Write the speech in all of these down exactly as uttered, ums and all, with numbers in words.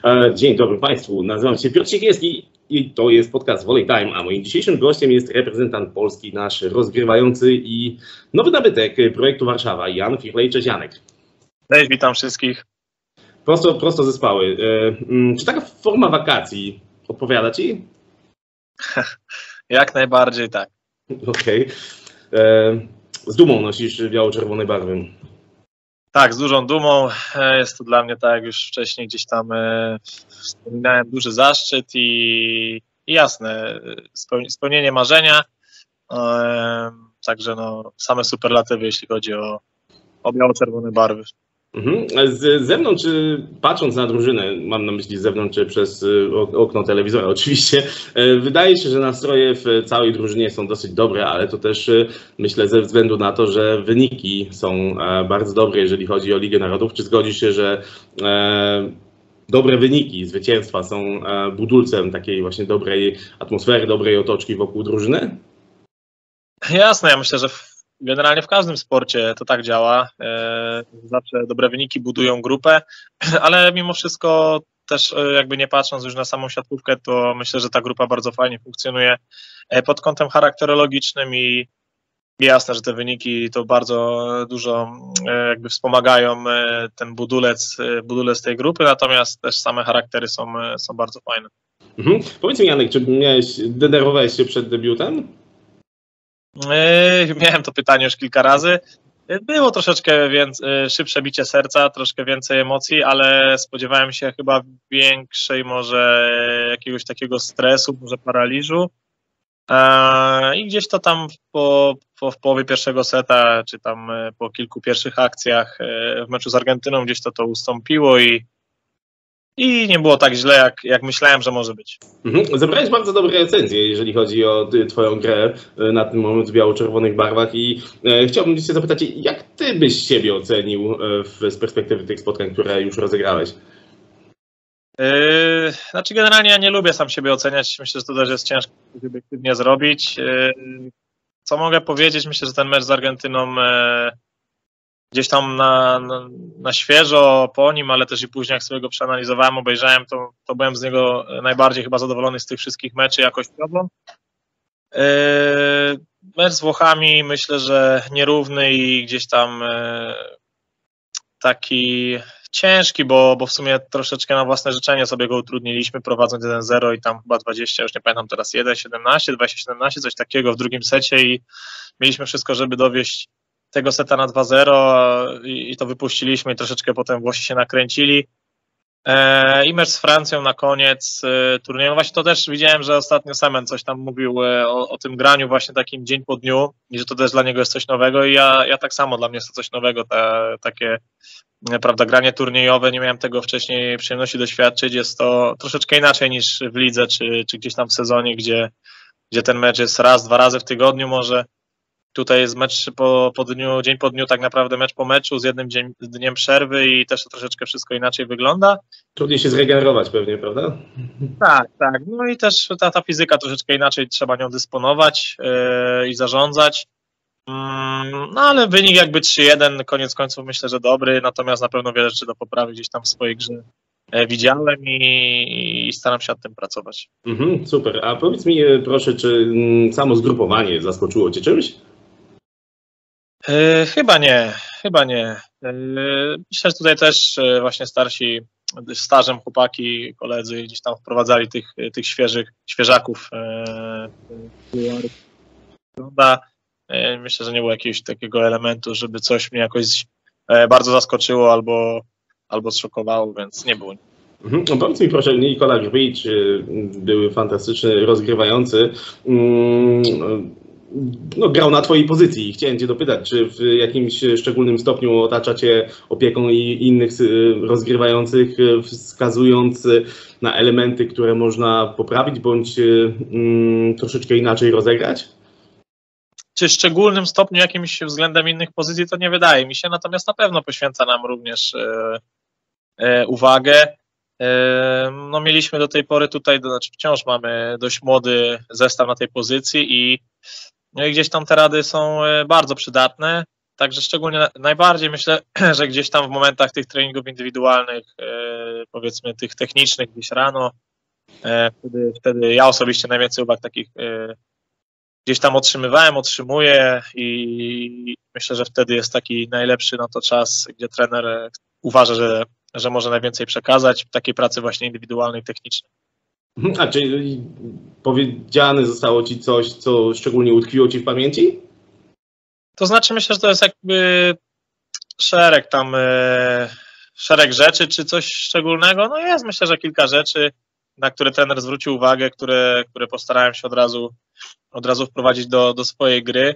E, Dzień dobry Państwu, nazywam się Piotr Siekierski i to jest podcast Volley Time, a moim dzisiejszym gościem jest reprezentant Polski, nasz rozgrywający i nowy nabytek projektu Warszawa, Jan Firlej. Cześć Janek. Cześć, witam wszystkich. Prosto, prosto ze Spały. E, czy taka forma wakacji odpowiada Ci? Jak najbardziej tak. Okej. Okay. Z dumą nosisz biało-czerwone barwy. Tak, z dużą dumą. Jest to dla mnie, tak jak już wcześniej gdzieś tam wspominałem, duży zaszczyt i, i jasne, spełnienie marzenia. Także no, same superlatywy, jeśli chodzi o, o biało-czerwone barwy. Mhm. Z zewnątrz, patrząc na drużynę, mam na myśli z zewnątrz przez okno telewizora oczywiście, wydaje się, że nastroje w całej drużynie są dosyć dobre, ale to też myślę ze względu na to, że wyniki są bardzo dobre, jeżeli chodzi o Ligę Narodów. Czy zgodzisz się, że dobre wyniki, zwycięstwa są budulcem takiej właśnie dobrej atmosfery, dobrej otoczki wokół drużyny? Jasne, ja myślę, że generalnie w każdym sporcie to tak działa. Zawsze dobre wyniki budują grupę, ale mimo wszystko też jakby nie patrząc już na samą siatkówkę, to myślę, że ta grupa bardzo fajnie funkcjonuje pod kątem charakterologicznym i jasne, że te wyniki to bardzo dużo jakby wspomagają ten budulec, budulec tej grupy, natomiast też same charaktery są, są bardzo fajne. Mhm. Powiedz mi Janek, czy miałeś, denerwowałeś się przed debiutem? Yy, miałem to pytanie już kilka razy. Było troszeczkę więcej, szybsze bicie serca, troszkę więcej emocji, ale spodziewałem się chyba większej może jakiegoś takiego stresu, może paraliżu. Yy, I gdzieś to tam po, po, w połowie pierwszego seta, czy tam po kilku pierwszych akcjach w meczu z Argentyną gdzieś to to ustąpiło i I nie było tak źle, jak, jak myślałem, że może być. Mhm. Zebrałeś bardzo dobre recenzje, jeżeli chodzi o Twoją grę na ten moment w biało-czerwonych barwach i e, chciałbym Cię zapytać, jak Ty byś siebie ocenił w, z perspektywy tych spotkań, które już rozegrałeś? Yy, znaczy generalnie ja nie lubię sam siebie oceniać, myślę, że to też jest ciężko obiektywnie zrobić. Yy, co mogę powiedzieć, myślę, że ten mecz z Argentyną yy, gdzieś tam na, na, na świeżo po nim, ale też i później jak sobie go przeanalizowałem, obejrzałem, to, to byłem z niego najbardziej chyba zadowolony z tych wszystkich meczy jakościowo. Yy, mecz z Włochami myślę, że nierówny i gdzieś tam yy, taki ciężki, bo, bo w sumie troszeczkę na własne życzenie sobie go utrudniliśmy, prowadząc jeden zero i tam chyba dwadzieścia, już nie pamiętam teraz, jeden siedemnaście, dwadzieścia siedemnaście, coś takiego w drugim secie i mieliśmy wszystko, żeby dowieść tego seta na dwa zero i, i to wypuściliśmy i troszeczkę potem Włosi się nakręcili. E, I mecz z Francją na koniec e, turnieju. Właśnie to też widziałem, że ostatnio Semen coś tam mówił e, o, o tym graniu właśnie takim dzień po dniu i że to też dla niego jest coś nowego i ja, ja tak samo, dla mnie jest to coś nowego, te, takie e, prawda, granie turniejowe, nie miałem tego wcześniej przyjemności doświadczyć, jest to troszeczkę inaczej niż w lidze czy, czy gdzieś tam w sezonie, gdzie, gdzie ten mecz jest raz, dwa razy w tygodniu może. Tutaj jest mecz po, po dniu, dzień po dniu, tak naprawdę mecz po meczu z jednym dzień, dniem przerwy i też to troszeczkę wszystko inaczej wygląda. Trudniej się zregenerować pewnie, prawda? Tak, tak. No i też ta, ta fizyka troszeczkę inaczej, trzeba nią dysponować yy, i zarządzać. Yy, no ale wynik jakby trzy jeden, koniec końców myślę, że dobry, natomiast na pewno wiele rzeczy do poprawy gdzieś tam w swojej grze widziałem i, i staram się nad tym pracować. Mhm, super. A powiedz mi proszę, czy samo zgrupowanie zaskoczyło Cię czymś? Yy, chyba nie, chyba nie. Yy, myślę, że tutaj też yy, właśnie starsi, stażem chłopaki, koledzy gdzieś tam wprowadzali tych, tych świeżych, świeżaków. Yy, yy, myślę, że nie było jakiegoś takiego elementu, żeby coś mnie jakoś yy, bardzo zaskoczyło albo, albo zszokowało, więc nie było. Mhm. No powiedz mi proszę, Nikola Grbić, były fantastyczny rozgrywający. Mm, No, grał na Twojej pozycji i chciałem Cię dopytać, czy w jakimś szczególnym stopniu otacza Cię opieką i innych rozgrywających, wskazując na elementy, które można poprawić bądź mm, troszeczkę inaczej rozegrać? Czy w szczególnym stopniu jakimś względem innych pozycji, to nie wydaje mi się, natomiast na pewno poświęca nam również e, e, uwagę. E, no, mieliśmy do tej pory tutaj, to znaczy wciąż mamy dość młody zestaw na tej pozycji i no i gdzieś tam te rady są bardzo przydatne. także szczególnie najbardziej myślę, że gdzieś tam w momentach tych treningów indywidualnych, powiedzmy tych technicznych gdzieś rano, wtedy, wtedy ja osobiście najwięcej uwag takich gdzieś tam otrzymywałem, otrzymuję i myślę, że wtedy jest taki najlepszy na to czas, gdzie trener uważa, że, że może najwięcej przekazać w takiej pracy właśnie indywidualnej, technicznej. A czy powiedziane zostało Ci coś, co szczególnie utkwiło Ci w pamięci? To znaczy myślę, że to jest jakby szereg tam, e, szereg rzeczy, czy coś szczególnego. No jest myślę, że kilka rzeczy, na które trener zwrócił uwagę, które, które postarałem się od razu, od razu wprowadzić do, do swojej gry.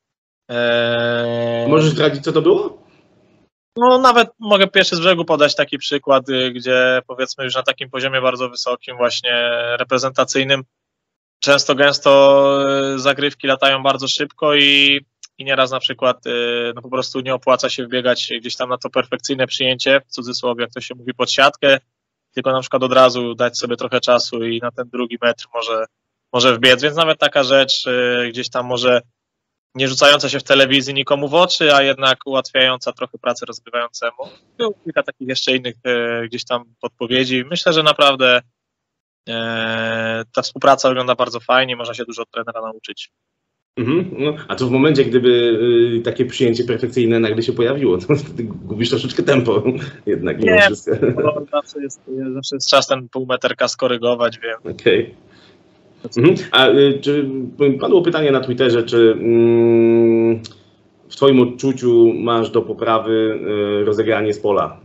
E... Możesz zdradzić, co to było? No nawet mogę pierwszy z brzegu podać taki przykład, gdzie powiedzmy już na takim poziomie bardzo wysokim, właśnie reprezentacyjnym, często gęsto zagrywki latają bardzo szybko i, i nieraz na przykład no po prostu nie opłaca się wbiegać gdzieś tam na to perfekcyjne przyjęcie, w cudzysłowie, jak to się mówi, pod siatkę, tylko na przykład od razu dać sobie trochę czasu i na ten drugi metr może, może wbiec, więc nawet taka rzecz gdzieś tam może nie rzucająca się w telewizji nikomu w oczy, a jednak ułatwiająca trochę pracę rozgrywającemu. Było kilka takich jeszcze innych e, gdzieś tam podpowiedzi. Myślę, że naprawdę e, ta współpraca wygląda bardzo fajnie, można się dużo od trenera nauczyć. Mhm, no, a to w momencie, gdyby y, takie przyjęcie perfekcyjne nagle się pojawiło, to wtedy gubisz troszeczkę tempo jednak. Nie, bo zawsze jest, zawsze jest czas ten półmeterka skorygować, wiem. Okej. Okay. Mhm. A y, czy padło pytanie na Twitterze, czy mm, w Twoim odczuciu masz do poprawy y, rozegranie z pola?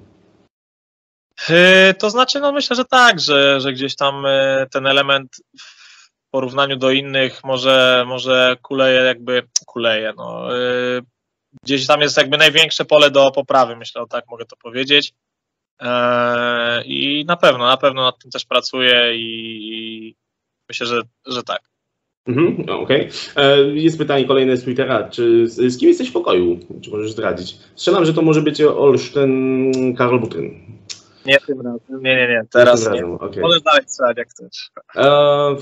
Yy, to znaczy, no myślę, że tak, że, że gdzieś tam y, ten element w porównaniu do innych może, może kuleje jakby, kuleje, no y, gdzieś tam jest jakby największe pole do poprawy, myślę, o tak mogę to powiedzieć. Yy, I na pewno, na pewno nad tym też pracuję i myślę, że, że tak. Mhm, okej. Okay. Jest pytanie kolejne z Twittera. Czy z, z kim jesteś w pokoju? Czy możesz zdradzić? Strzelam, że to może być Olsztyn, Karol Butryn. Nie tym razem. Nie, nie, nie. Teraz nie. Razem. Okay. Możesz dalej strzelać, jak chcesz. Uh,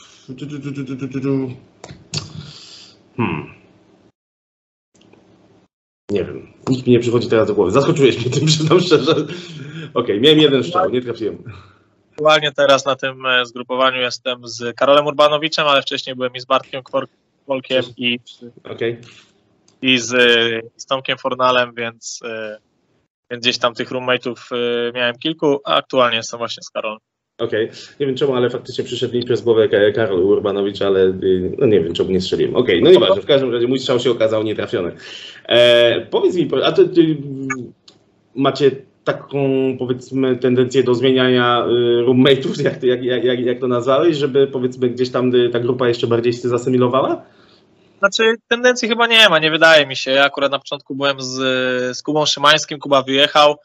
hmm. Nie wiem. Nikt mi nie przychodzi teraz do głowy. Zaskoczyłeś mnie tym, przyznam szczerze. Okej, okay, miałem jeden strzał, nie trafiłem. Aktualnie teraz na tym zgrupowaniu jestem z Karolem Urbanowiczem, ale wcześniej byłem i z Bartkiem Kwolkiem i, okay. i, z, i z Tomkiem Fornalem, więc, więc gdzieś tam tych roommate'ów miałem kilku, a aktualnie jestem właśnie z Karolem. Okej, okay. Nie wiem czemu, ale faktycznie przyszedł mi przez głowę Karol Urbanowicz, ale no nie wiem czemu nie strzeliłem. Okej, okay, no nieważne, w każdym razie mój strzał się okazał nietrafiony. E, powiedz mi, a ty, ty macie taką, powiedzmy, tendencję do zmieniania y, roommate'ów, jak, jak, jak, jak to nazwałeś, żeby, powiedzmy, gdzieś tam y, ta grupa jeszcze bardziej się zasymilowała? Znaczy, tendencji chyba nie ma, nie wydaje mi się. Ja akurat na początku byłem z, z Kubą Szymańskim, Kuba wyjechał,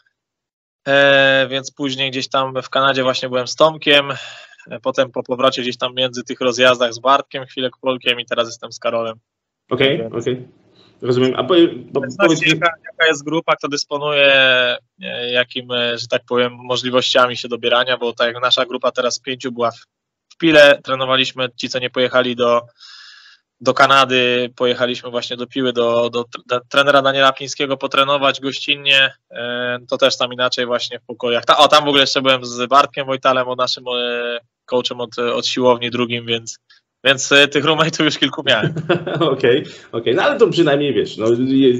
e, więc później gdzieś tam w Kanadzie właśnie byłem z Tomkiem, e, potem po powrocie gdzieś tam między tych rozjazdach z Bartkiem, chwilę Kwolkiem i teraz jestem z Karolem. Okej, okay, okej. Okay. Rozumiem. A po, po, powiedz mi, jaka, jaka jest grupa, kto dysponuje jakim, że tak powiem, możliwościami się dobierania, bo tak jak nasza grupa teraz pięciu była w, w Pile, trenowaliśmy, ci co nie pojechali do, do Kanady, pojechaliśmy właśnie do Piły, do, do, do trenera Daniela Plińskiego potrenować gościnnie, to też tam inaczej właśnie w pokojach. Ta, o, tam w ogóle jeszcze byłem z Bartkiem Wojtalem, od naszym coachem od, od siłowni drugim, więc Więc y, tych roommate'ów już kilku miałem. Okej, okej, okay, okay. No ale to przynajmniej wiesz, no,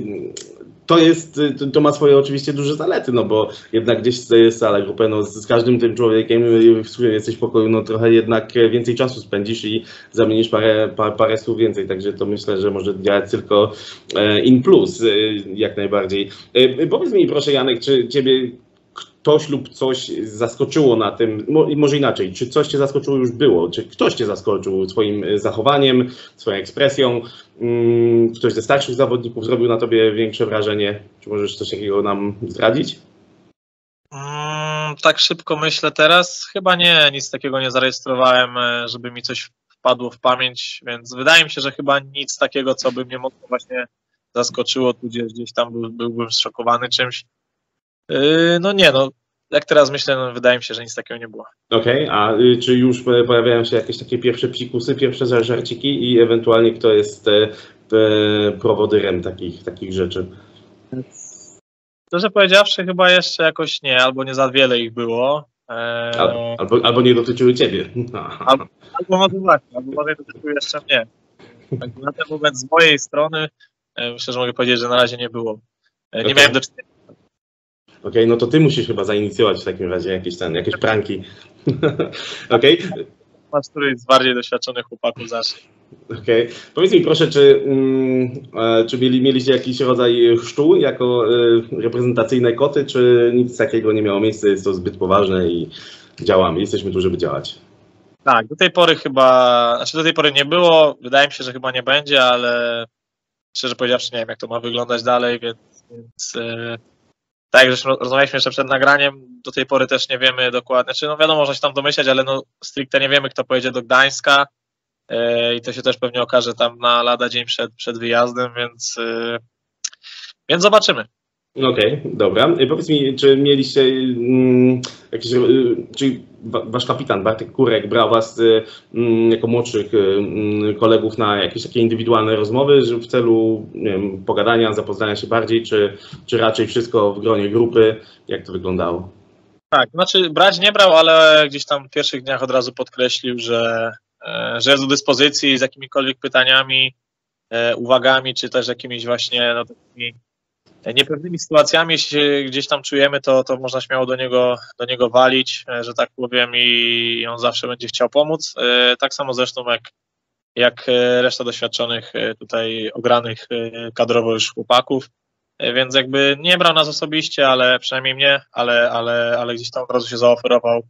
to jest, to, to ma swoje oczywiście duże zalety, no bo jednak gdzieś jest cała grupa, no z, z każdym tym człowiekiem, w którym jesteś w pokoju, no trochę jednak więcej czasu spędzisz i zamienisz parę, parę, parę słów więcej, także to myślę, że może działać tylko in plus, jak najbardziej. Powiedz mi proszę Janek, czy ciebie ktoś lub coś zaskoczyło na tym, może inaczej, czy coś cię zaskoczyło już było, czy ktoś cię zaskoczył swoim zachowaniem, swoją ekspresją, ktoś ze starszych zawodników zrobił na tobie większe wrażenie, czy możesz coś takiego nam zdradzić? Mm, tak szybko myślę teraz, chyba nie, nic takiego nie zarejestrowałem, żeby mi coś wpadło w pamięć, więc wydaje mi się, że chyba nic takiego, co by mnie mocno właśnie zaskoczyło, tudzież gdzieś tam był, byłbym zszokowany czymś. Yy, no nie, no jak teraz myślę, no wydaje mi się, że nic takiego nie było. Okej, okay, a y, czy już pojawiają się jakieś takie pierwsze psikusy, pierwsze żarciki i ewentualnie kto jest y, prowodyrem takich, takich rzeczy? Szczerze powiedziawszy, chyba jeszcze jakoś nie, albo nie za wiele ich było. Albo, albo, albo nie dotyczyły ciebie. Albo, albo może właśnie, albo może nie dotyczyły jeszcze mnie. Tak, na ten moment z mojej strony myślę, że mogę powiedzieć, że na razie nie było. Nie okay. miałem do czynienia. Okej, okay, no to ty musisz chyba zainicjować w takim razie jakieś, ten, jakieś pranki. Okej. Okay. Masz któryś z bardziej doświadczonych chłopaków zacznie. Okej. Okay. Powiedz mi proszę, czy, mm, czy mieli, mieliście jakiś rodzaj chrztu jako y, reprezentacyjne koty, czy nic takiego nie miało miejsca, jest to zbyt poważne i działamy, jesteśmy tu, żeby działać? Tak, do tej pory chyba, znaczy do tej pory nie było, wydaje mi się, że chyba nie będzie, ale szczerze powiedziawszy nie wiem, jak to ma wyglądać dalej, więc, więc y, tak jak żeśmy rozmawialiśmy jeszcze przed nagraniem, do tej pory też nie wiemy dokładnie, znaczy no wiadomo, można się tam domyślać, ale no stricte nie wiemy, kto pojedzie do Gdańska yy, i to się też pewnie okaże tam na lada dzień przed, przed wyjazdem, więc, yy, więc zobaczymy. Okej, okay, dobra. Powiedz mi, czy mieliście mm, jakieś, y, czy wasz kapitan Bartek Kurek brał was y, y, jako młodszych y, kolegów na jakieś takie indywidualne rozmowy w celu nie wiem, pogadania, zapoznania się bardziej, czy, czy raczej wszystko w gronie grupy? Jak to wyglądało? Tak, znaczy brać nie brał, ale gdzieś tam w pierwszych dniach od razu podkreślił, że, że jest do dyspozycji z jakimikolwiek pytaniami, uwagami, czy też jakimiś właśnie no, takimi niepewnymi sytuacjami, jeśli się gdzieś tam czujemy, to, to można śmiało do niego, do niego walić, że tak powiem, i on zawsze będzie chciał pomóc. Tak samo zresztą jak, jak reszta doświadczonych tutaj ogranych kadrowo już chłopaków, więc jakby nie brał nas osobiście, ale przynajmniej mnie, ale, ale, ale gdzieś tam od razu się zaoferował,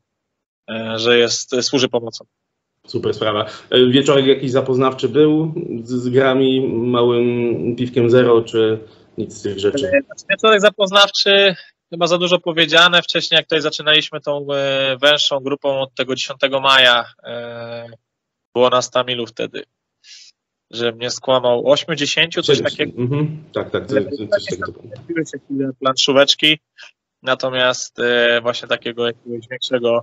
że jest, służy pomocą. Super sprawa. Wieczorek jakiś zapoznawczy był z, z grami, małym piwkiem zero, czy nic z tych rzeczy? Wieczorek zapoznawczy, chyba za dużo powiedziane. Wcześniej jak tutaj zaczynaliśmy tą węższą grupą od tego dziesiątego maja, było nas Tamilu wtedy, że mnie skłamał ośmiu dziesięciu, coś takiego. Mm-hmm. Tak, tak, coś, coś takiego. Pojawiły się chwilę planszóweczki, natomiast właśnie takiego jakiegoś większego,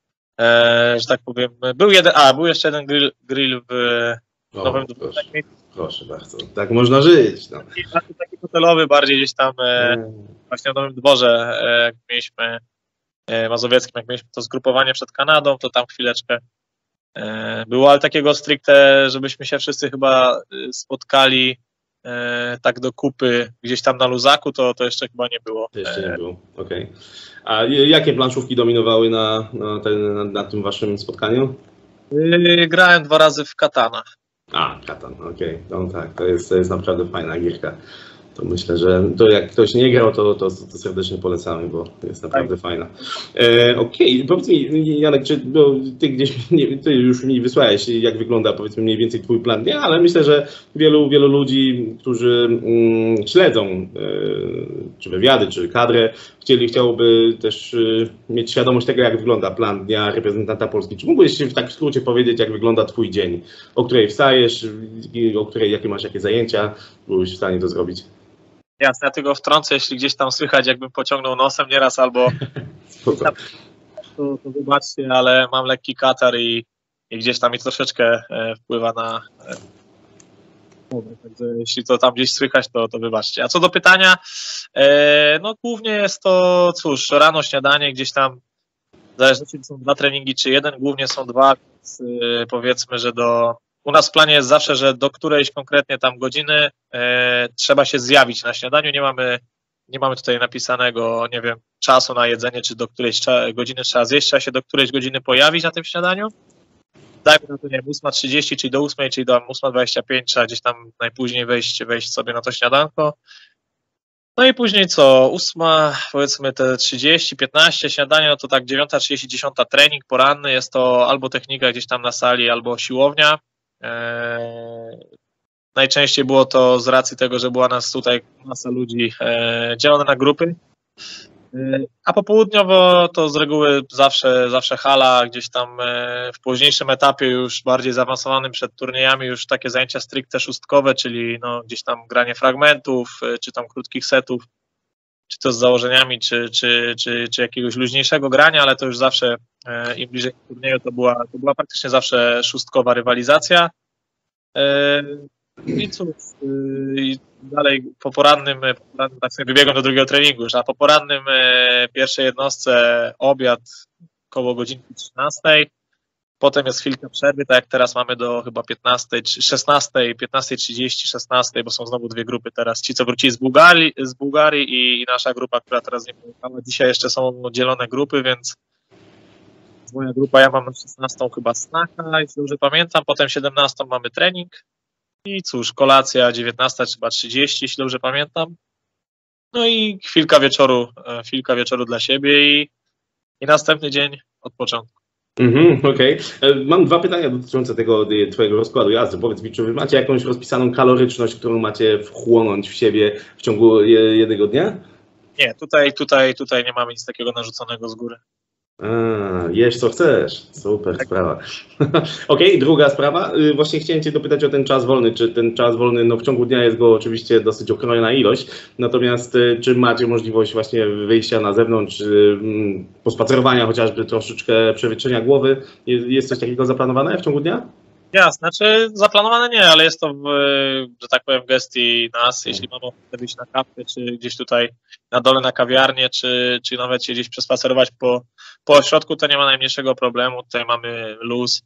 że tak powiem, był jeden, a był jeszcze jeden grill, grill w o, Nowym proszę, proszę bardzo, tak można żyć. No. Taki, taki hotelowy, bardziej gdzieś tam mm. właśnie w Nowym Dworze, jak mieliśmy mazowieckim, jak mieliśmy to zgrupowanie przed Kanadą, to tam chwileczkę było, ale takiego stricte, żebyśmy się wszyscy chyba spotkali tak do kupy gdzieś tam na luzaku, to, to jeszcze chyba nie było. To jeszcze nie było, okej. Okay. A jakie planszówki dominowały na, na, ten, na, na tym waszym spotkaniu? Grałem dwa razy w Katana. A, Katan, okej, okay. No tak, to jest, to jest naprawdę fajna gierka. To myślę, że to jak ktoś nie grał, to, to, to serdecznie polecamy, bo jest naprawdę tak. fajna. E, Okej, okay. Powiedz mi, Janek, czy no, ty gdzieś, nie, ty już mi wysłałeś, jak wygląda powiedzmy mniej więcej twój plan, nie, ale myślę, że wielu, wielu ludzi, którzy mm, śledzą e, czy wywiady, czy kadrę, chcieli, chciałoby też e, mieć świadomość tego, jak wygląda plan dnia reprezentanta Polski. Czy mógłbyś w tak w skrócie powiedzieć, jak wygląda twój dzień? O której wstajesz, o której, jakie masz jakie zajęcia, byłbyś w stanie to zrobić? Jasne, ja tego wtrącę, jeśli gdzieś tam słychać, jakbym pociągnął nosem nieraz albo to, to wybaczcie, ale mam lekki katar i, i gdzieś tam mi troszeczkę e, wpływa na... E, także jeśli to tam gdzieś słychać, to, to wybaczcie. A co do pytania, e, no głównie jest to, cóż, rano śniadanie, gdzieś tam, w zależności czy są dwa treningi, czy jeden, głównie są dwa, więc e, powiedzmy, że do... U nas w planie jest zawsze, że do którejś konkretnie tam godziny e, trzeba się zjawić na śniadaniu. Nie mamy, nie mamy tutaj napisanego, nie wiem, czasu na jedzenie, czy do którejś godziny trzeba zjeść, trzeba się do którejś godziny pojawić na tym śniadaniu. Dajmy na to, nie wiem, ósma trzydzieści, czyli do ósmej, czyli do ósma dwadzieścia pięć trzeba gdzieś tam najpóźniej wejść, wejść sobie na to śniadanko. No i później co, ósma, powiedzmy te trzydzieści, piętnaście śniadanie, no to tak dziewiąta trzydzieści, dziesiąta trening poranny, jest to albo technika gdzieś tam na sali, albo siłownia. Eee, najczęściej było to z racji tego, że była nas tutaj masa ludzi e, dzielona na grupy, e, a popołudniowo to z reguły zawsze, zawsze hala, gdzieś tam e, w późniejszym etapie już bardziej zaawansowanym przed turniejami już takie zajęcia stricte szóstkowe, czyli no, gdzieś tam granie fragmentów, e, czy tam krótkich setów, czy to z założeniami, czy, czy, czy, czy jakiegoś luźniejszego grania, ale to już zawsze e, im bliżej turnieju to była, to była praktycznie zawsze szóstkowa rywalizacja. E, I cóż, yy, dalej po porannym, po porannym tak sobie wybiegam do drugiego treningu, już, a po porannym yy, pierwszej jednostce obiad koło godzinki trzynastej, potem jest chwilka przerwy, tak jak teraz mamy do chyba piętnastej, szesnastej, piętnastej trzydzieści, szesnastej, bo są znowu dwie grupy teraz, ci co wrócili z Bułgarii, z Bułgarii i, i nasza grupa, która teraz nie pojechała. Dzisiaj jeszcze są dzielone grupy, więc moja grupa, ja mam na szesnastą chyba snacka, jeśli dobrze pamiętam, potem siedemnastą mamy trening i cóż, kolacja dziewiętnasta chyba trzydzieści, jeśli dobrze pamiętam. No i chwilka wieczoru, chwilka wieczoru dla siebie i, i następny dzień od początku. Mhm, okej. Okay. Mam dwa pytania dotyczące tego twojego rozkładu jazdy. Powiedz mi, czy wy macie jakąś rozpisaną kaloryczność, którą macie wchłonąć w siebie w ciągu jednego dnia? Nie, tutaj, tutaj, tutaj nie mamy nic takiego narzuconego z góry. A, jesz co chcesz. Super tak. Sprawa. Okej, okay, druga sprawa. Właśnie chciałem cię dopytać o ten czas wolny. Czy ten czas wolny, no w ciągu dnia jest go oczywiście dosyć okrojona ilość, natomiast czy macie możliwość właśnie wyjścia na zewnątrz, pospacerowania chociażby, troszeczkę przewietrzenia głowy? Jest coś takiego zaplanowane w ciągu dnia? Jasne, znaczy zaplanowane nie, ale jest to, w, że tak powiem, gestii nas, jeśli mamy ochotę wyjść na kawkę, czy gdzieś tutaj na dole na kawiarnię, czy, czy nawet się gdzieś przespacerować po, po ośrodku, to nie ma najmniejszego problemu, tutaj mamy luz,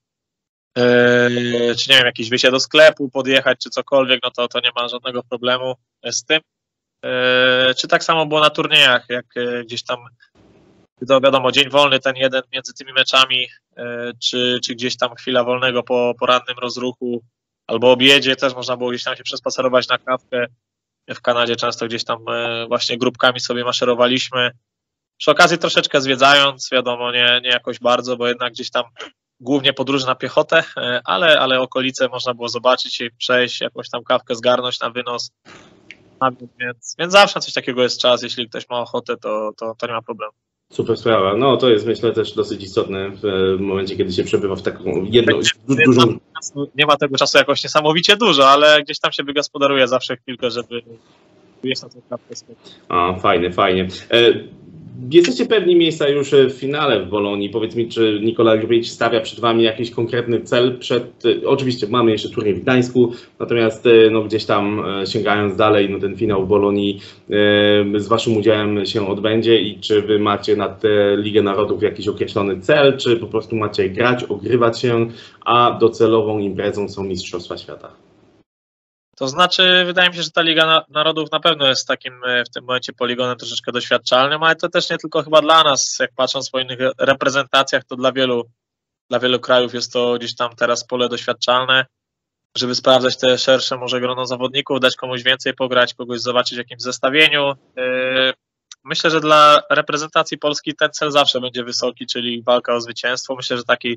yy, czy nie wiem, jakieś wyjście do sklepu, podjechać, czy cokolwiek, no to, to nie ma żadnego problemu z tym. Yy, czy tak samo było na turniejach, jak gdzieś tam, to wiadomo, dzień wolny, ten jeden między tymi meczami, czy, czy gdzieś tam chwila wolnego po porannym rozruchu albo obiedzie, też można było gdzieś tam się przespacerować na kawkę. W Kanadzie często gdzieś tam właśnie grupkami sobie maszerowaliśmy. Przy okazji troszeczkę zwiedzając, wiadomo, nie, nie jakoś bardzo, bo jednak gdzieś tam głównie podróże na piechotę, ale, ale okolice można było zobaczyć i przejść, jakąś tam kawkę zgarnąć na wynos. Więc, więc zawsze coś takiego jest czas, jeśli ktoś ma ochotę, to, to, to nie ma problemu. Super sprawa. No to jest, myślę, też dosyć istotne w momencie, kiedy się przebywa w taką jedną, dużą... Nie ma tego czasu jakoś niesamowicie dużo, ale gdzieś tam się wygospodaruje zawsze chwilkę, żeby jest na tą kawkę spotkać. A, fajnie, fajnie. E, jesteście pewni miejsca już w finale w Bolonii. Powiedz mi, czy Nikola Grbić stawia przed wami jakiś konkretny cel? Przed, oczywiście mamy jeszcze turniej w Gdańsku, natomiast no, gdzieś tam sięgając dalej, no, ten finał w Bolonii e, z waszym udziałem się odbędzie i czy wy macie na tę Ligę Narodów jakiś określony cel, czy po prostu macie grać, ogrywać się, a docelową imprezą są Mistrzostwa Świata? To znaczy, wydaje mi się, że ta Liga Narodów na pewno jest takim w tym momencie poligonem troszeczkę doświadczalnym, ale to też nie tylko chyba dla nas, jak patrząc po innych reprezentacjach, to dla wielu, dla wielu krajów jest to gdzieś tam teraz pole doświadczalne, żeby sprawdzać te szersze może grono zawodników, dać komuś więcej pograć, kogoś zobaczyć w jakimś zestawieniu. Myślę, że dla reprezentacji Polski ten cel zawsze będzie wysoki, czyli walka o zwycięstwo. Myślę, że taki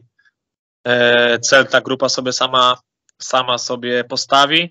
cel ta grupa sobie sama, sama sobie postawi.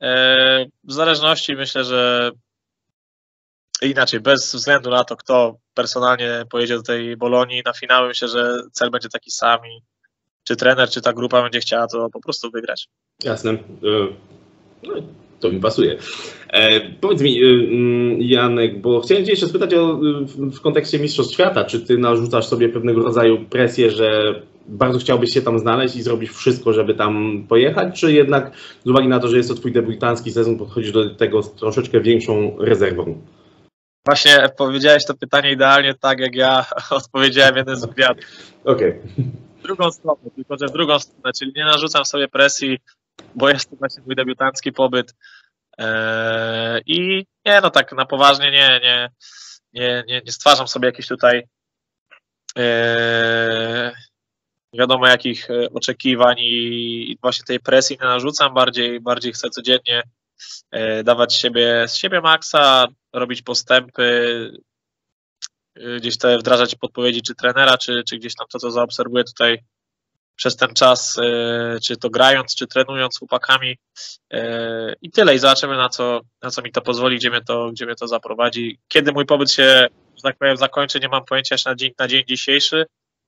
W zależności, myślę, że inaczej, bez względu na to, kto personalnie pojedzie do tej Bolonii na finały, myślę, że cel będzie taki sam i czy trener, czy ta grupa będzie chciała to po prostu wygrać. Jasne. No, to mi pasuje. E, powiedz mi, Janek, bo chciałem cię jeszcze spytać o, w kontekście Mistrzostw Świata, czy ty narzucasz sobie pewnego rodzaju presję, że bardzo chciałbyś się tam znaleźć i zrobić wszystko, żeby tam pojechać, czy jednak z uwagi na to, że jest to twój debiutancki sezon, podchodzisz do tego z troszeczkę większą rezerwą? Właśnie powiedziałeś to pytanie idealnie tak, jak ja odpowiedziałem jeden z wywiadów. Okej. Okay. Drugą stronę, tylko że w drugą stronę, czyli nie narzucam sobie presji, bo jest to właśnie mój debiutancki pobyt. Eee, I nie, no tak na poważnie nie, nie, nie, nie, nie stwarzam sobie jakichś tutaj eee, wiadomo jakich oczekiwań i właśnie tej presji nie narzucam, bardziej, bardziej chcę codziennie e, dawać siebie, z siebie maksa, robić postępy, gdzieś te wdrażać podpowiedzi czy trenera, czy, czy gdzieś tam to, co zaobserwuję tutaj przez ten czas, czy to grając, czy trenując z chłopakami i tyle. I zobaczymy, na co, na co mi to pozwoli, gdzie mnie to, gdzie mnie to zaprowadzi. Kiedy mój pobyt się, że tak powiem, zakończy, nie mam pojęcia jeszcze na dzień, na dzień dzisiejszy.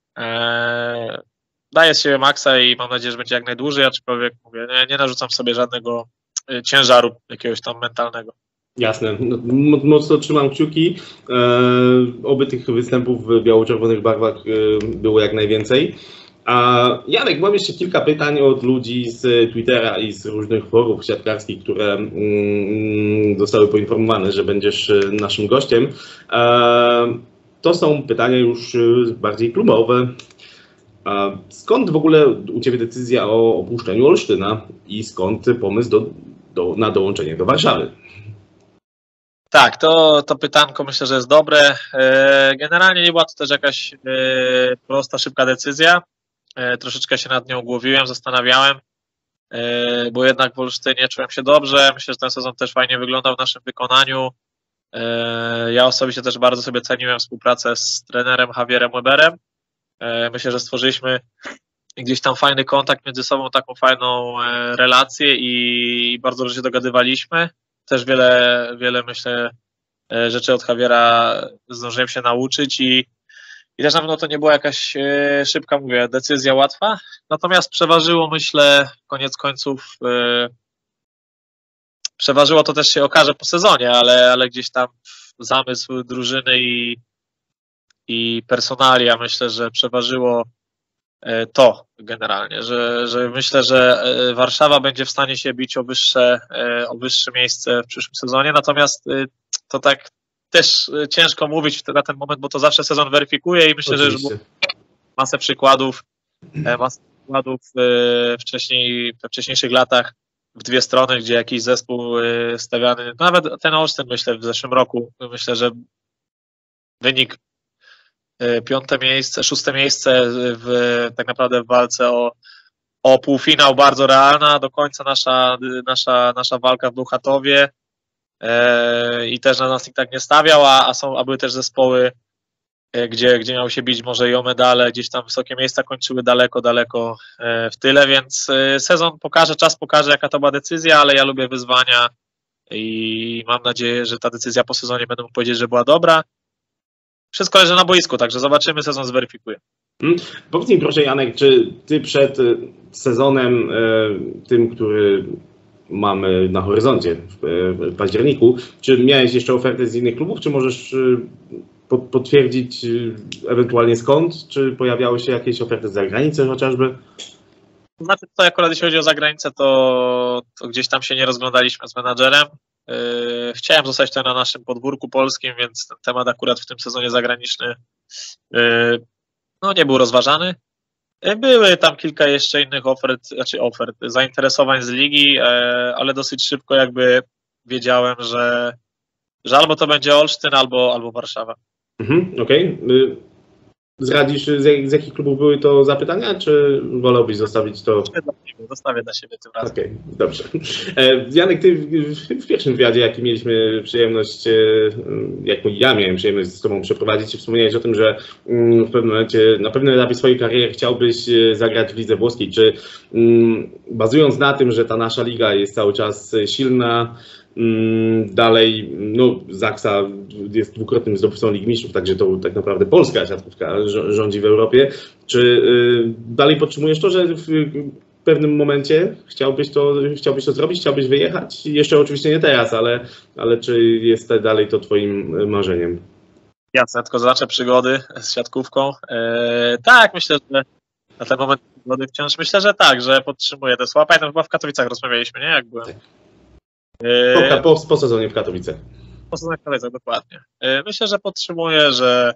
Daję z siebie maksa i mam nadzieję, że będzie jak najdłużej, aczkolwiek mówię, nie, nie narzucam sobie żadnego ciężaru jakiegoś tam mentalnego. Jasne, mocno trzymam kciuki, oby tych występów w biało-czerwonych barwach było jak najwięcej. A Janek, mam jeszcze kilka pytań od ludzi z Twittera i z różnych forów siatkarskich, które mm, zostały poinformowane, że będziesz naszym gościem. E, to są pytania już bardziej klubowe. E, skąd w ogóle u Ciebie decyzja o opuszczeniu Olsztyna i skąd pomysł do, do, na dołączenie do Warszawy? Tak, to, to pytanko myślę, że jest dobre. Generalnie nie była to też jakaś prosta, szybka decyzja. Troszeczkę się nad nią głowiłem, zastanawiałem, bo jednak w Olsztynie czułem się dobrze. Myślę, że ten sezon też fajnie wyglądał w naszym wykonaniu. Ja osobiście też bardzo sobie ceniłem współpracę z trenerem Javierem Weberem. Myślę, że stworzyliśmy gdzieś tam fajny kontakt między sobą, taką fajną relację i bardzo dobrze się dogadywaliśmy. Też wiele, wiele myślę, rzeczy od Javiera zdążyłem się nauczyć i, i też na pewno to nie była jakaś szybka, mówię, decyzja łatwa. Natomiast przeważyło, myślę, koniec końców, yy, przeważyło to też się okaże po sezonie, ale, ale gdzieś tam zamysł drużyny i, i personalia, myślę, że przeważyło to generalnie, że, że myślę, że Warszawa będzie w stanie się bić o wyższe, o wyższe miejsce w przyszłym sezonie, natomiast to tak też ciężko mówić na ten moment, bo to zawsze sezon weryfikuje i myślę, Oczywiście. że już było masę przykładów, masę przykładów wcześniej, we wcześniejszych latach w dwie strony, gdzie jakiś zespół stawiany, nawet ten Olsztyn myślę w zeszłym roku, myślę, że wynik piąte miejsce, szóste miejsce w, tak naprawdę w walce o, o półfinał bardzo realna, do końca nasza, nasza, nasza walka w Bełchatowie e, i też na nas nikt tak nie stawiał, a, a, są, a były też zespoły, e, gdzie, gdzie miały się bić może i o medale, gdzieś tam wysokie miejsca kończyły daleko, daleko e, w tyle, więc e, sezon pokaże, czas pokaże, jaka to była decyzja, ale ja lubię wyzwania i mam nadzieję, że ta decyzja po sezonie będę mógł powiedzieć, że była dobra. Wszystko leży na boisku, także zobaczymy, sezon zweryfikuje. Hmm. Powiedz mi proszę, Janek, czy ty przed sezonem e, tym, który mamy na horyzoncie w, w październiku, czy miałeś jeszcze oferty z innych klubów, czy możesz e, po, potwierdzić e, ewentualnie skąd, czy pojawiały się jakieś oferty z zagranicy chociażby? Znaczy, to akurat jeśli chodzi o zagranicę, to, to gdzieś tam się nie rozglądaliśmy z menadżerem. Yy, chciałem zostać tutaj na naszym podwórku polskim, więc ten temat akurat w tym sezonie zagranicznym yy, no, nie był rozważany. Yy, były tam kilka jeszcze innych ofert, znaczy ofert, zainteresowań z ligi, yy, ale dosyć szybko jakby wiedziałem, że, że albo to będzie Olsztyn, albo, albo Warszawa. Mhm, okej. Okay. Zdradzisz, z, z jakich klubów były to zapytania, czy wolałbyś zostawić to? Zostawię dla siebie tym razem. Okej, okay, dobrze. Janek, ty w pierwszym wywiadzie, jaki mieliśmy przyjemność, jak ja miałem przyjemność z tobą przeprowadzić, wspomniałeś o tym, że w pewnym momencie, na pewnym etapie swojej kariery chciałbyś zagrać w lidze włoskiej. Czy bazując na tym, że ta nasza liga jest cały czas silna, dalej, no, Zaksa jest dwukrotnym zdobywcą Ligi Mistrzów, także to tak naprawdę polska siatkówka rządzi w Europie. Czy y, dalej podtrzymujesz to, że w pewnym momencie chciałbyś to, chciałbyś to zrobić, chciałbyś wyjechać? Jeszcze oczywiście nie teraz, ale, ale czy jest dalej to twoim marzeniem? Jasne, tylko zaznaczę przygody z siatkówką. Eee, tak, myślę, że na ten moment przygody wciąż myślę, że tak, że podtrzymuję te słowa. Pamiętam, chyba w Katowicach rozmawialiśmy, nie? Jak byłem. Po, po, po sezonie w Katowicach. Po sezonie w Katowicach, dokładnie. Myślę, że podtrzymuję, że,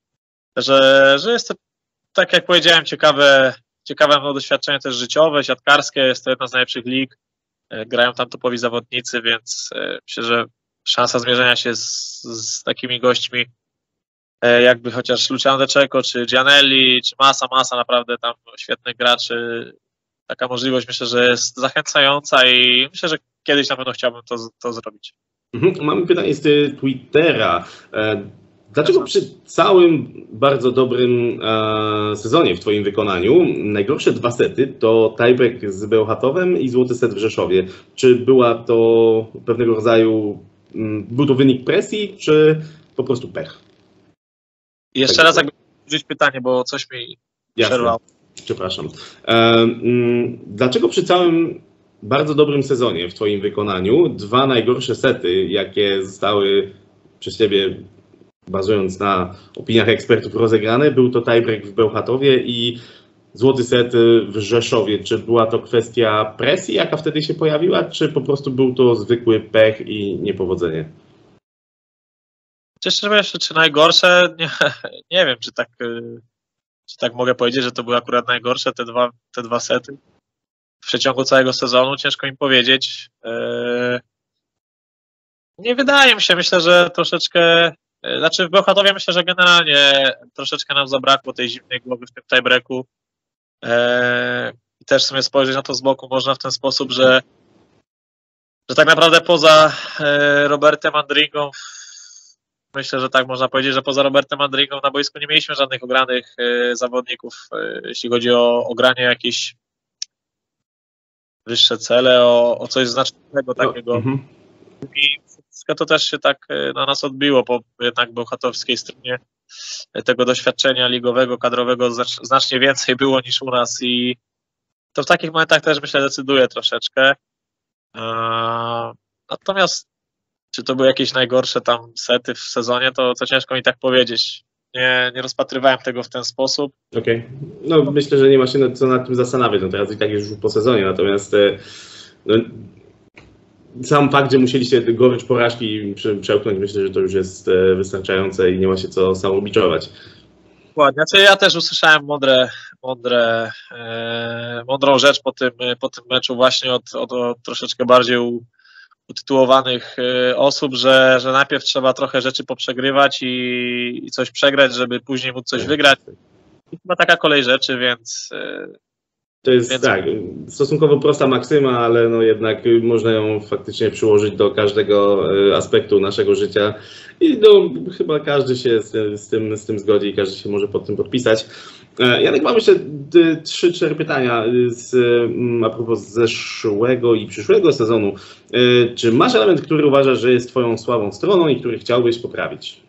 że, że jest to, tak jak powiedziałem, ciekawe, ciekawe no, doświadczenie też życiowe, siatkarskie. Jest to jedna z najlepszych lig. Grają tam topowi zawodnicy, więc myślę, że szansa zmierzenia się z, z takimi gośćmi jakby chociaż Luciano De Cecco, czy Gianelli, czy masa, masa naprawdę tam świetnych graczy. Taka możliwość myślę, że jest zachęcająca i myślę, że kiedyś na pewno chciałbym to, to zrobić. Mhm. Mamy pytanie z Twittera. Dlaczego przy całym bardzo dobrym e, sezonie w twoim wykonaniu najgorsze dwa sety to tiebreak z Bełchatowem i złoty set w Rzeszowie? Czy była to pewnego rodzaju, m, był to wynik presji, czy po prostu pech? Jeszcze tak raz jakby użyć pytanie, bo coś mi przerwało. Przepraszam. E, m, dlaczego przy całym bardzo dobrym sezonie w twoim wykonaniu dwa najgorsze sety, jakie zostały przez ciebie, bazując na opiniach ekspertów, rozegrane, był to tiebreak w Bełchatowie i złoty set w Rzeszowie. Czy była to kwestia presji, jaka wtedy się pojawiła, czy po prostu był to zwykły pech i niepowodzenie? Szczerze mówiąc, czy najgorsze? Nie, nie wiem, czy tak, czy tak mogę powiedzieć, że to były akurat najgorsze te dwa, te dwa sety. W przeciągu całego sezonu ciężko mi powiedzieć. Nie wydaje mi się, myślę, że troszeczkę, znaczy w Bełchatowie myślę, że generalnie troszeczkę nam zabrakło tej zimnej głowy w tym tiebreaku. I też w sumie spojrzeć na to z boku można w ten sposób, że, że tak naprawdę poza Robertem Andringą, myślę, że tak można powiedzieć, że poza Robertem Andringą na boisku nie mieliśmy żadnych ogranych zawodników, jeśli chodzi o, o granie jakieś wyższe cele, o, o coś znacznego takiego. No, mm-hmm. I wszystko to też się tak na nas odbiło, bo jednak bełchatowskiej stronie tego doświadczenia ligowego, kadrowego znacznie więcej było niż u nas i to w takich momentach też myślę decyduje troszeczkę. Natomiast czy to były jakieś najgorsze tam sety w sezonie, to, to ciężko mi tak powiedzieć. Nie, nie rozpatrywałem tego w ten sposób. Okej. Okay. No myślę, że nie ma się co nad tym zastanawiać. No teraz i tak już po sezonie, natomiast no, sam fakt, że musieliście gorycz porażki przełknąć, myślę, że to już jest wystarczające i nie ma się co samobiczować. Dokładnie. Znaczy, ja też usłyszałem mądre, mądre, e, mądrą rzecz po tym, po tym meczu właśnie od, od, od troszeczkę bardziej u, utytułowanych osób, że, że najpierw trzeba trochę rzeczy poprzegrywać i, i coś przegrać, żeby później móc coś wygrać. I chyba taka kolej rzeczy, więc... To jest więc... tak, stosunkowo prosta maksyma, ale no jednak można ją faktycznie przyłożyć do każdego aspektu naszego życia i no, chyba każdy się z, z, tym, z tym zgodzi i każdy się może pod tym podpisać. Janek, mam jeszcze trzy, cztery pytania z, a propos zeszłego i przyszłego sezonu. Czy masz element, który uważasz, że jest twoją słabą stroną i który chciałbyś poprawić?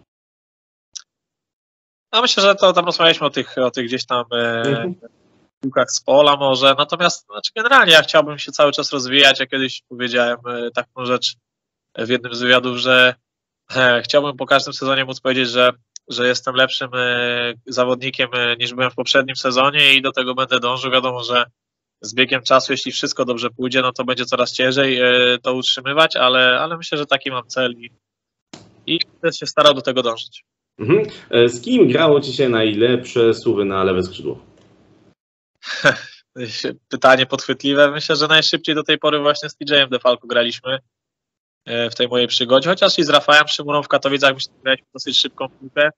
No myślę, że to tam rozmawialiśmy o tych, o tych gdzieś tam mhm. piłkach z pola może, natomiast znaczy generalnie ja chciałbym się cały czas rozwijać. Ja kiedyś powiedziałem taką rzecz w jednym z wywiadów, że e, chciałbym po każdym sezonie móc powiedzieć, że że jestem lepszym e, zawodnikiem e, niż byłem w poprzednim sezonie i do tego będę dążył. Wiadomo, że z biegiem czasu, jeśli wszystko dobrze pójdzie, no to będzie coraz ciężej e, to utrzymywać, ale, ale myślę, że taki mam cel i, i będę się starał do tego dążyć. Mhm. Z kim grało ci się najlepsze stówy na lewe skrzydło? Pytanie podchwytliwe. Myślę, że najszybciej do tej pory właśnie z T J-em Defalco graliśmy w tej mojej przygodzie, chociaż i z Rafałem Szymurą w Katowicach myślę, że graliśmy dosyć szybką piłkę,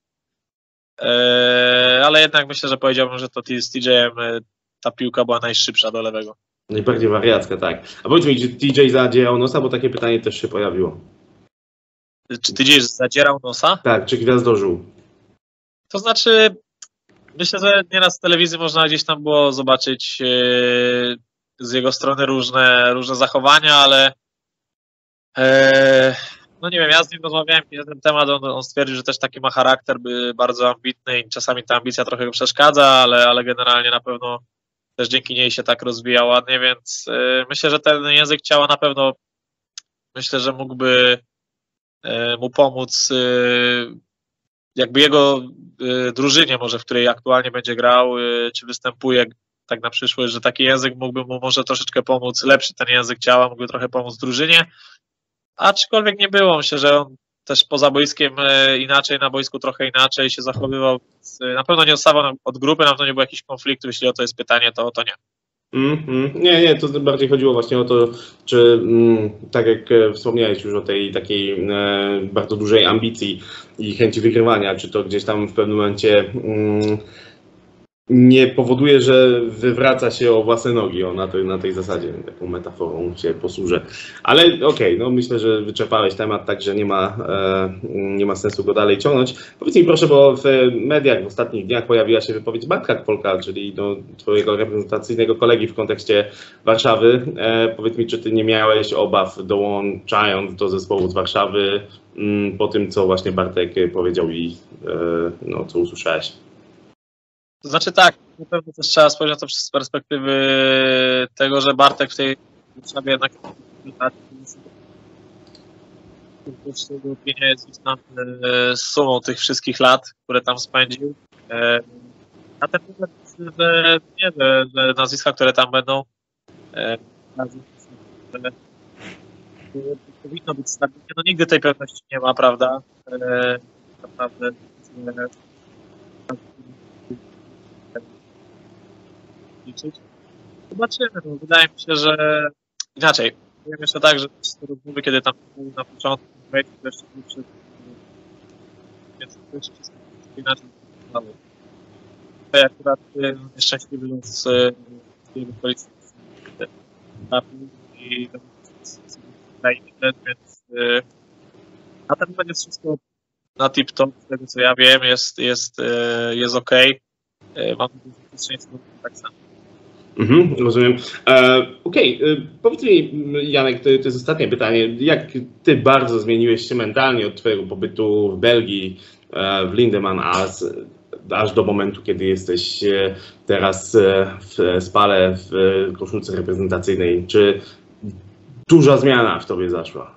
ale jednak myślę, że powiedziałbym, że to z T J-em ta piłka była najszybsza do lewego. Najbardziej wariacka, tak. A powiedz mi, czy T J zadzierał nosa, bo takie pytanie też się pojawiło. Czy T J zadzierał nosa? Tak, czy gwiazdorzył? To znaczy, myślę, że nieraz w telewizji można gdzieś tam było zobaczyć yy, z jego strony różne, różne zachowania, ale yy, no nie wiem, ja z nim rozmawiałem na ten temat, on, on stwierdził, że też taki ma charakter by bardzo ambitny i czasami ta ambicja trochę go przeszkadza, ale, ale generalnie na pewno też dzięki niej się tak rozwijał ładnie, więc yy, myślę, że ten język ciała na pewno myślę, że mógłby yy, mu pomóc yy, jakby jego y, drużynie może, w której aktualnie będzie grał, y, czy występuje tak na przyszłość, że taki język mógłby mu może troszeczkę pomóc, lepszy ten język ciała mógłby trochę pomóc drużynie, aczkolwiek nie było, myślę, że on też poza boiskiem y, inaczej, na boisku trochę inaczej się zachowywał, y, na pewno nie odstawał od grupy, na pewno nie było jakichś konfliktów, jeśli o to jest pytanie, to, to nie. Mm, mm. Nie, nie, to bardziej chodziło właśnie o to, czy mm, tak jak wspomniałeś już o tej takiej e, bardzo dużej ambicji i chęci wygrywania, czy to gdzieś tam w pewnym momencie mm, nie powoduje, że wywraca się o własne nogi, o na, tej, na tej zasadzie, taką metaforą się posłużę. Ale okej, okay, no myślę, że wyczerpałeś temat, także nie ma, e, nie ma sensu go dalej ciągnąć. Powiedz mi proszę, bo w mediach w ostatnich dniach pojawiła się wypowiedź Bartka Kwolka, czyli no, twojego reprezentacyjnego kolegi w kontekście Warszawy. E, powiedz mi, czy ty nie miałeś obaw dołączając do zespołu z Warszawy m, po tym, co właśnie Bartek powiedział i e, no, co usłyszałeś? To znaczy tak, na pewno też trzeba spojrzeć na to z perspektywy tego, że Bartek w tej Warszawie jednak opinia jest gdzieś tam sumą tych wszystkich lat, które tam spędził. A ten moment że nie, że, że nazwiska, które tam będą, e, nazwiska, które powinno być stabilne. No nigdy tej pewności nie ma, prawda? E, naprawdę. E, liczyć. Zobaczymy. No, wydaje mi się, że inaczej. Powiem jeszcze tak, że te rozmowy, kiedy tam na początku wejść jeszcze przed, więc to jest wszystko inaczej. Ja akurat nieszczęśliwy los w okolicy i więc na ten moment jest wszystko na tip-top, z tego co ja wiem, jest, jest, jest ok. Mam nadzieję, że tak samo. Mhm, rozumiem. E, Okej, okay. Powiedz mi, Janek, to, to jest ostatnie pytanie. Jak ty bardzo zmieniłeś się mentalnie od twojego pobytu w Belgii, e, w Lindemann, aż, aż do momentu, kiedy jesteś teraz w Spale, w koszulce reprezentacyjnej? Czy duża zmiana w tobie zaszła?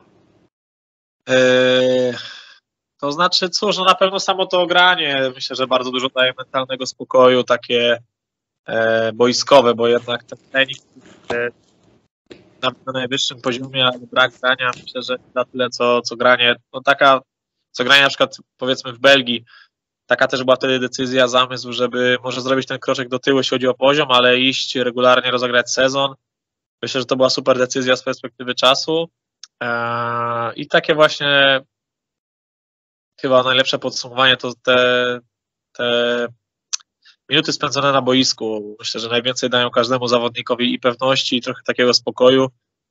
Eee, to znaczy, cóż, no na pewno samo to granie, myślę, że bardzo dużo daje mentalnego spokoju, takie e, boiskowe, bo jednak ten trening e, na, na najwyższym poziomie, ale brak grania, myślę, że na tyle, co, co granie, no taka, co granie na przykład powiedzmy w Belgii, taka też była wtedy decyzja, zamysł, żeby może zrobić ten kroczek do tyłu, jeśli chodzi o poziom, ale iść regularnie, rozegrać sezon. Myślę, że to była super decyzja z perspektywy czasu. Eee, I takie właśnie chyba najlepsze podsumowanie to te, te minuty spędzone na boisku. Myślę, że najwięcej dają każdemu zawodnikowi i pewności, i trochę takiego spokoju.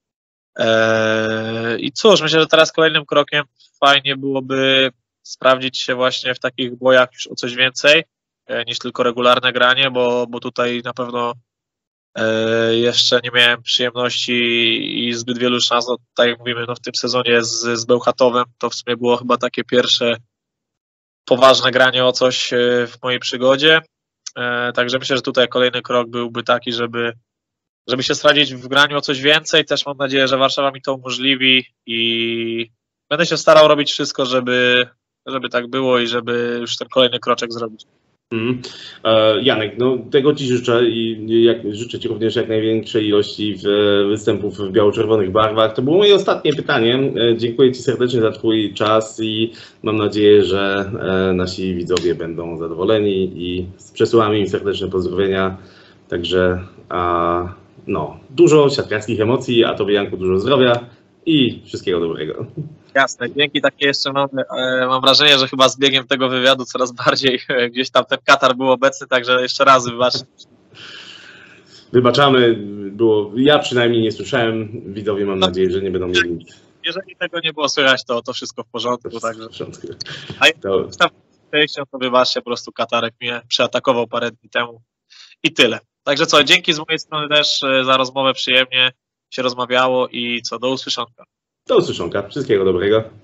Eee, I cóż, myślę, że teraz kolejnym krokiem fajnie byłoby sprawdzić się właśnie w takich bojach już o coś więcej e, niż tylko regularne granie, bo, bo tutaj na pewno e, jeszcze nie miałem przyjemności i zbyt wielu szans. No, tak jak mówimy, no, w tym sezonie z, z Bełchatowem to w sumie było chyba takie pierwsze poważne granie o coś e, w mojej przygodzie. E, także myślę, że tutaj kolejny krok byłby taki, żeby, żeby się sprawdzić w graniu o coś więcej. Też mam nadzieję, że Warszawa mi to umożliwi i będę się starał robić wszystko, żeby żeby tak było i żeby już ten kolejny kroczek zrobić. Mm. E, Janek, no tego Ci życzę i jak, życzę Ci również jak największej ilości w, występów w biało-czerwonych barwach. To było moje ostatnie pytanie. E, dziękuję Ci serdecznie za Twój czas i mam nadzieję, że e, nasi widzowie będą zadowoleni i przesyłamy im serdeczne pozdrowienia. Także a, no, dużo siatkarskich emocji, a Tobie, Janku, dużo zdrowia i wszystkiego dobrego. Jasne, dzięki. Takie jeszcze mam, e, mam wrażenie, że chyba z biegiem tego wywiadu coraz bardziej e, gdzieś tam ten Katar był obecny, także jeszcze raz wybacz. Wybaczamy, było, ja przynajmniej nie słyszałem, widzowie mam no, nadzieję, że nie będą mieli nic. Jeżeli tego nie było słychać, to, to wszystko w porządku. To także. W porządku. A to... jak to wybaczcie, po prostu Katarek mnie przeatakował parę dni temu i tyle. Także co, dzięki z mojej strony też za rozmowę, przyjemnie się rozmawiało i co, do usłyszonka. Do usłyszonka, wszystkiego dobrego.